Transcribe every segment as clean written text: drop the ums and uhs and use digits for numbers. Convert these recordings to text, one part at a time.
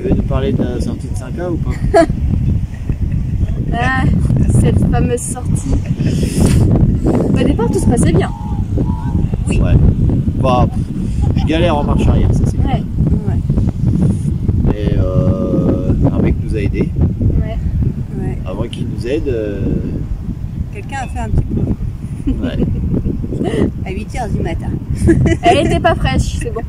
veux nous parler de la sortie de 5A ou pas? Ah, cette fameuse sortie. Au départ, tout se passait bien. Oui. Ouais. Bah, je galère en marche arrière, ça c'est Ouais. Ouais. Et un mec nous a aidés. Ouais. Ouais. Avant qu'il nous aide. Quelqu'un a fait un petit peu. Ouais. À 8h du matin. Elle était pas fraîche, c'est bon.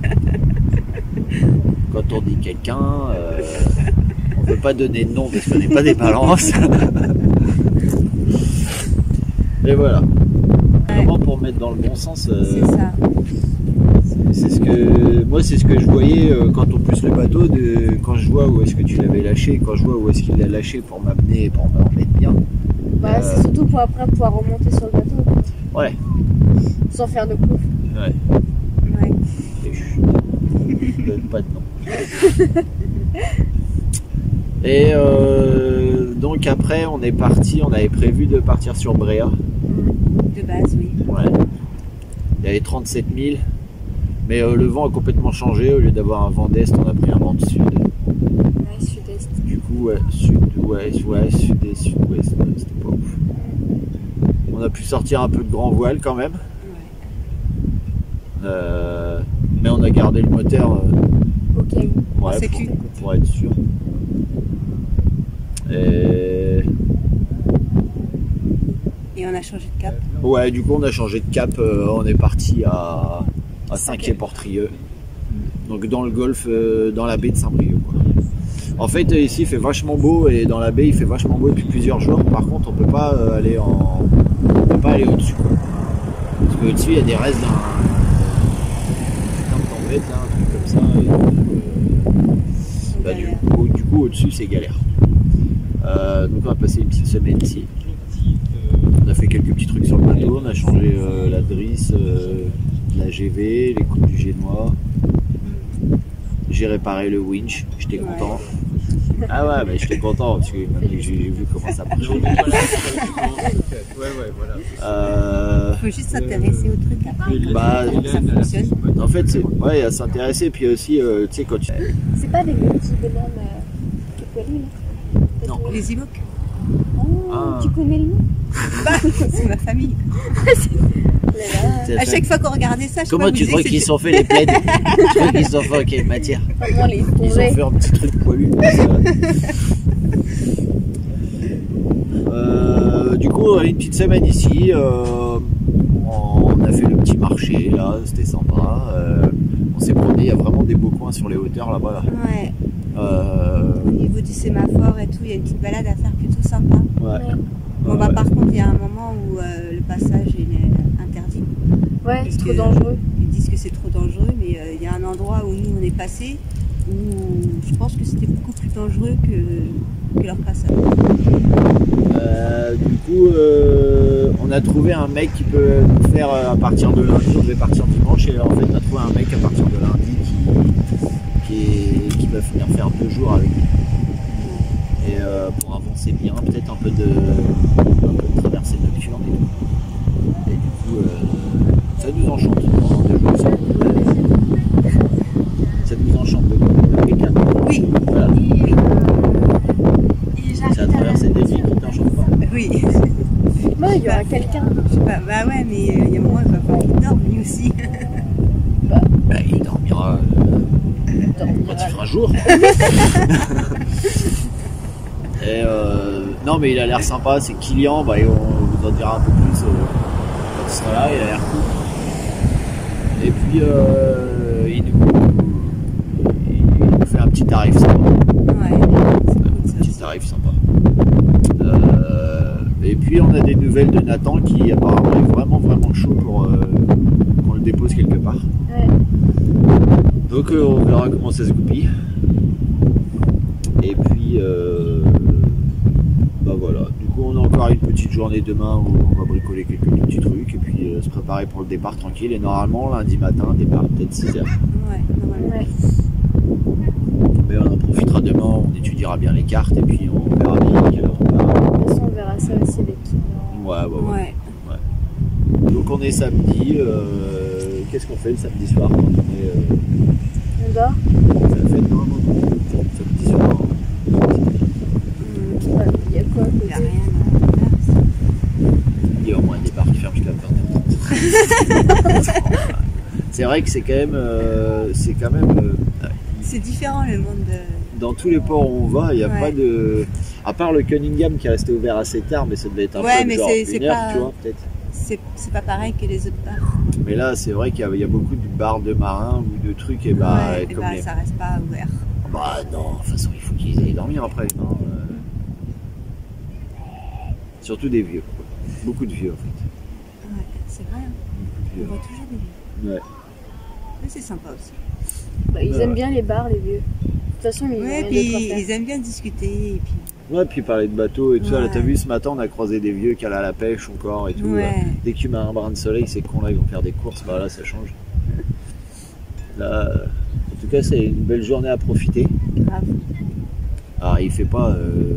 Quand on dit quelqu'un, on ne peut pas donner de nom parce qu'on n'est pas des balances. Et voilà. Vraiment pour mettre dans le bon sens. C'est ça. C'est ce que moi c'est ce que je voyais quand on pousse le bateau, quand je vois où est-ce que tu l'avais lâché, quand je vois où est-ce qu'il l'a lâché pour m'amener et pour me remettre bien. Bah, c'est surtout pour après pouvoir remonter sur le bateau. Ouais. Sans faire de coup. Ouais. Ouais. Et je donne pas de nom. Et donc après on est parti, on avait prévu de partir sur Bréa. De base, oui. Ouais. Il y avait 37 000. Mais le vent a complètement changé. Au lieu d'avoir un vent d'est, on a pris un vent de sud. Ouais, sud-est. Du coup, ouais, sud-ouest, ouais, sud-est, sud-ouest, c'était pas ouf. On a pu sortir un peu de grand voile quand même. Ouais. Mais on a gardé le moteur Au cas où. ouais, sécu. pour être sûr. Et on a changé de cap. ouais, du coup, on a changé de cap. On est parti à Saint-Quay-Portrieux. Donc dans le golfe, dans la baie de Saint-Brieuc. En fait, ici il fait vachement beau et dans la baie il fait vachement beau depuis plusieurs jours. Par contre, on peut pas aller au-dessus. Parce qu'au-dessus il y a des restes d'un tempête, là, un truc comme ça. Et bah, du coup au-dessus c'est galère. Donc on a passé une petite semaine ici. On a fait quelques petits trucs sur le bateau. On a changé la drisse, la GV, les coupes du génois. J'ai réparé le winch, j'étais content. Ah ouais, mais j'étais content parce que j'ai vu comment ça marche. Il faut juste s'intéresser au truc après. Bah, Ça fonctionne. en fait, c'est ouais, à s'intéresser, puis aussi, tu sais, quand tu. C'est pas des petits bonhommes qui poilus là? Non. Les Ivoques. Oh, Ah. tu connais le nom? Bah, c'est ma famille. À chaque fois qu'on regardait ça, je Comment tu crois qu'ils sont fait les plaids? Tu crois qu'ils sont fait en quelle matière? Comment les Ils ont tonger? fait un petit truc poilu. Du coup, une petite semaine ici. On a fait le petit marché là, c'était sympa. On s'est promené, il y a vraiment des beaux coins sur les hauteurs là-bas. Là. Ouais. Au niveau du sémaphore et tout, il y a une petite balade à faire plutôt sympa. Ouais. Bon, bah, par contre, il y a un moment où le passage est interdit. Ouais, Parce c'est trop que dangereux. Ils disent que c'est trop dangereux, mais il y a un endroit où nous on est passé où je pense que c'était beaucoup plus dangereux que leur passage. Du coup, on a trouvé un mec qui peut nous faire à partir de lundi. On devait partir dimanche et en fait, on a trouvé un mec à partir de lundi qui va venir faire 2 jours avec nous. Et pour avancer bien, peut-être un peu de traversée nocturne et tout. Et du coup, ça nous enchante pendant 2 jours. Ça nous enchante de quelqu'un. Oui. Voilà. Oui. C'est à traverser des villes qui t'enchantent pas. Oui. Moi, il y aura quelqu'un. Je sais pas, bah ouais, mais il y a un moment, il va falloir qu'il dorme lui aussi. Bah, il dormira quand il fera jour. Et non, mais il a l'air sympa, c'est Kylian, bah, et on vous en dira un peu plus quand il sera là, il a l'air cool. Et puis il nous fait un petit tarif sympa. Ouais, c'est cool Un ça. petit tarif sympa. Et puis on a des nouvelles de Nathan qui apparemment est vraiment chaud pour qu'on le dépose quelque part. Ouais. Donc on verra comment ça se goupille. Et puis bah voilà. Du coup on a encore une petite journée demain où on va bricoler quelques petits trucs et puis se préparer pour le départ tranquille. Et normalement lundi matin, départ peut-être 6h. Ouais, normalement. Ouais. Mais on en profitera demain, on étudiera bien les cartes et puis on verra bien à quelle heure on part. De toute façon, on verra ça aussi avec qui. Ouais. Donc on est samedi. Qu'est-ce qu'on fait le samedi soir quand on est On dort? c'est la fête normalement. sur bord. Il y a quoi à Il n'y a côté? rien à faire ici. Il y a au moins des bars qui ferment jusqu'à 20h30. C'est vrai que c'est quand même. C'est différent le monde de... Dans tous les ports où on va, il n'y a Ouais. pas de. À part le Cunningham qui est resté ouvert assez tard, mais ça devait être un Ouais, peu mais genre c'est une heure, pas- tu vois, peut-être. C'est pas pareil que les autres bars. Mais là, c'est vrai qu'il y a beaucoup de bars de marins ou de trucs, et bah, Ouais, et comme bah, les... ça reste pas ouvert. Bah non, de toute façon, il faut qu'ils aillent dormir après. Non Surtout des vieux. Quoi. Beaucoup de vieux, en fait. Ouais, c'est vrai. Hein. Beaucoup de On vieux. voit toujours des vieux. Ouais. Mais c'est sympa aussi. Bah, ils Ouais. aiment bien les bars, les vieux. De toute façon, ils ont Ouais, rien puis d'autre à faire. ils aiment bien discuter. Et puis... Ouais, puis parler de bateaux et tout ça. Là, Ouais. t'as vu, ce matin, on a croisé des vieux qui allaient à la pêche encore et tout. Ouais. Dès que tu mets un brin de soleil, ces cons-là, ils vont faire des courses. Bah là, ça change. Là, en tout cas, c'est une belle journée à profiter. Grave. Alors, il fait pas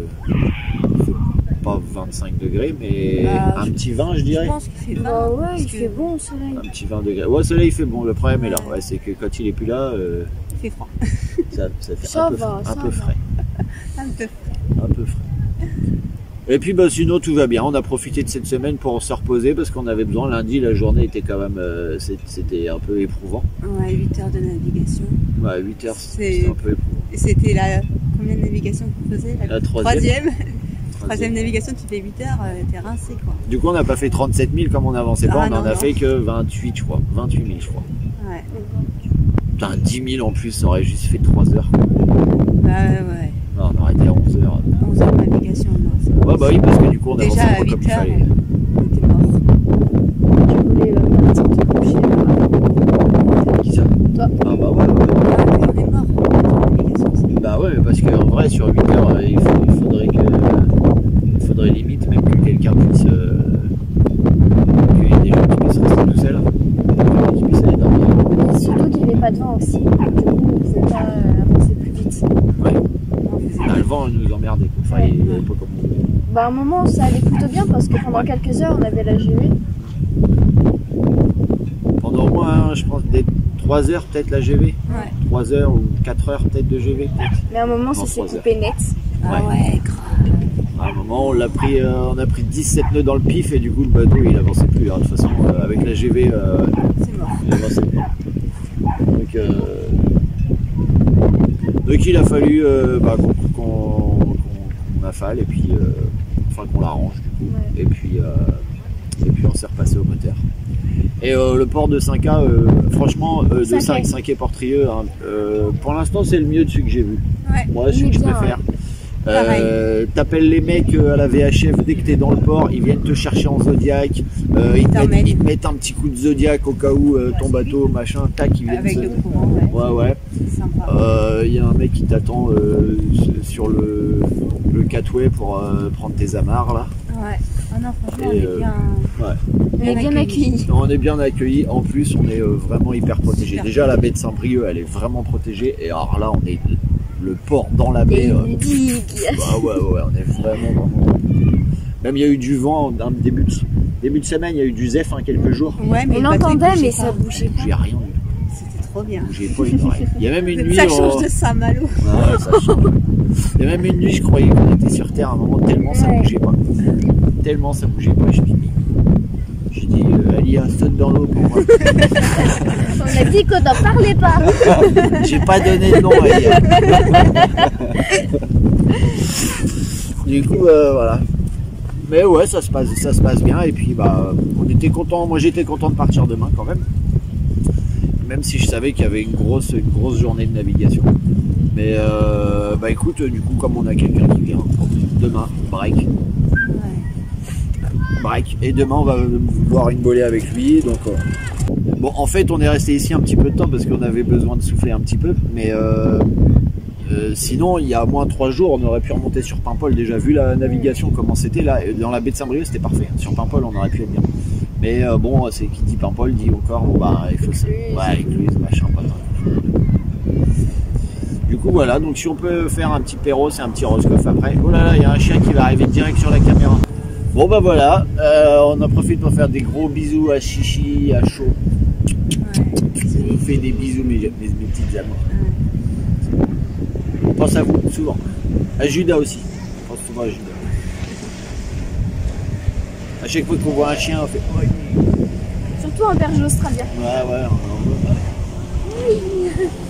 25 degrés, mais Bah, un petit 20, je dirais. Je pense qu'il fait 20. Bah ouais, parce il que fait bon au soleil. Un petit 20 degrés. Ouais, le soleil, il fait bon. Le problème est là. Ouais. Ouais, c'est que quand il est plus là, Il fait froid. ça fait Ça un peu, va, un ça peu va. frais. Un peu. Un peu frais. Et puis bah, sinon tout va bien, on a profité de cette semaine pour se reposer parce qu'on avait besoin. Lundi la journée était quand même c'était un peu éprouvant. Ouais, 8 heures de navigation. Ouais, 8 heures C'est- c'était un peu éprouvant. Et c'était la... Combien de navigation que vous faisiez? La troisième. Troisième navigation, tu fais 8 heures, t'es rincé quoi. Du coup on n'a pas fait 37 000 comme on avançait pas, Ah, on en non, a non. fait que 28 je crois, 28 000 je crois. Ouais. Putain 10 000 en plus, ça aurait juste fait 3 heures. Quoi. Bah ouais. Non, on aurait été à 11 heures. 11 heures de navigation, non. c'est- Ouais bah oui parce que du coup on Déjà avançait à pas 8 comme il heures, fallait. t'es mort. Tu voulais partir te coucher là. Qui ça? Toi. Ah bah ouais, ouais. Ah, mais on est mort. La navigation, c'est... Bah ouais, parce qu'en vrai, sur 8 heures, il faudrait limite même que quelqu'un puisse. Qu'il y ait des gens qui puissent rester tout seuls. Qui puissent aller dormir. Et surtout qu'il n'y avait pas de vent aussi. Du coup, on ne pouvait pas avancer plus vite. Ouais. On faisait... Là, le vent nous emmerdait. Quoi. Enfin, il n'y avait pas comme on. Bah, à un moment, ça allait plutôt bien parce que pendant quelques heures, on avait la GV. Pendant au moins, je pense, des 3 heures peut-être la GV. Ouais. 3 heures ou 4 heures peut-être de GV. Peut-être. Mais à un moment, ça Non, s'est 3 coupé net. Ah ouais, grave. À un moment, on a pris 17 nœuds dans le pif et du coup, le bateau il avançait plus. Alors, de toute façon, avec la GV, C'est mort. il avançait plus. Donc il a fallu qu'on affale et puis enfin qu'on l'arrange du coup. Ouais. Et puis on s'est repassé au moteur. Et le port de 5A, franchement, de 5 quai Portrieux, hein, pour l'instant c'est le mieux de celui que j'ai vu. Ouais. Moi, celui que je bien, préfère. Pareil. T'appelles les mecs à la VHF dès que t'es dans le port, ils viennent te chercher en Zodiac, ils te mettent un petit coup de Zodiac au cas où ton bateau, machin, tac, ils viennent Avec se- le courant, ouais. Ouais. C'est sympa. Il y a un mec qui t'attend sur le catway pour prendre tes amarres là. Ouais. Ah non, franchement, Et, on est bien... On est bien accueillis. On est bien accueillis, en plus on est vraiment hyper protégé. Super. Déjà la baie de Saint-Brieuc elle est vraiment protégée et alors là on est le port dans la baie. Et une digue. Ouais, on est vraiment. Même il y a eu du vent dans le début de semaine, il y a eu du zef quelques jours. Ouais, mais On le bateau, il entendait, bougeait mais pas. ça bougeait pas. J'ai rien du C'était trop bien. tout. J'ai pas une oreille. Il y a même une nuit. Ça change de Saint-Malo. Ouais, ça change. Il y a même une nuit, je croyais qu'on était sur Terre à un moment, tellement ça Ouais. bougeait pas. Tellement ça bougeait pas. J'ai dit, Alia, saute dans l'eau pour moi. On a dit qu'on n'en parlait pas. J'ai pas donné de nom, Alia. Du coup, voilà. Mais ouais, ça se passe bien. Et puis, bah, on était content. Moi, j'étais content de partir demain quand même. Même si je savais qu'il y avait une grosse journée de navigation. Mais bah écoute, du coup, comme on a quelqu'un qui vient demain, break. Ouais. Break. Et demain, on va boire une bolée avec lui. Donc, bon, en fait, on est resté ici un petit peu de temps parce qu'on avait besoin de souffler un petit peu. Mais sinon, il y a moins 3 jours, on aurait pu remonter sur Paimpol. Déjà, vu la navigation, comment c'était là, dans la baie de Saint-Brieuc, c'était parfait. Sur Paimpol, on aurait pu être bien. Mais bon, c'est qui dit Paimpol dit encore, bon bah, il faut ça. Ouais, écluse, machin, pas tant. Du coup, voilà. Donc, si on peut faire un petit Perros et un petit Roscoff après. Oh là là, il y a un chien qui va arriver direct sur la caméra. Bon bah voilà, on en profite pour faire des gros bisous à Chichi, à Chaud. Ouais. Je vous fais des bisous mes petites amours. pense à vous, souvent. À Judas aussi. On pense souvent à Judas. À chaque fois qu'on voit un chien, on fait... Oh, Surtout un berger australien. ouais, on voit.